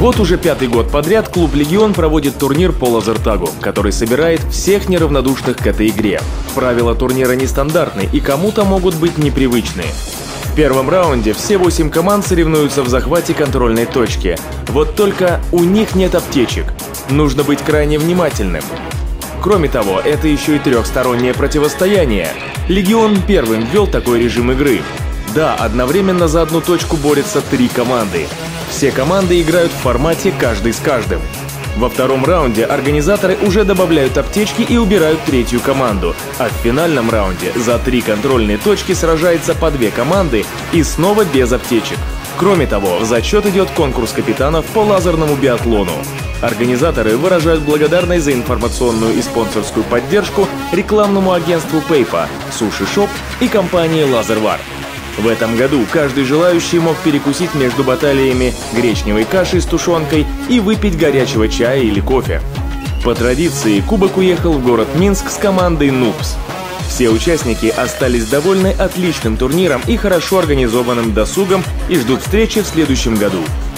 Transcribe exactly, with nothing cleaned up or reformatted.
Вот уже пятый год подряд клуб «Легион» проводит турнир по лазертагу, который собирает всех неравнодушных к этой игре. Правила турнира нестандартны и кому-то могут быть непривычны. В первом раунде все восемь команд соревнуются в захвате контрольной точки. Вот только у них нет аптечек. Нужно быть крайне внимательным. Кроме того, это еще и трехстороннее противостояние. «Легион» первым ввел такой режим игры. Да, одновременно за одну точку борются три команды. Все команды играют в формате каждый с каждым. Во втором раунде организаторы уже добавляют аптечки и убирают третью команду, а в финальном раунде за три контрольные точки сражается по две команды и снова без аптечек. Кроме того, в зачет идет конкурс капитанов по лазерному биатлону. Организаторы выражают благодарность за информационную и спонсорскую поддержку рекламному агентству Paypa, Суши Шоп и компании Лазервар. В этом году каждый желающий мог перекусить между баталиями гречневой кашей с тушенкой и выпить горячего чая или кофе. По традиции, кубок уехал в город Минск с командой «Нупс». Все участники остались довольны отличным турниром и хорошо организованным досугом и ждут встречи в следующем году.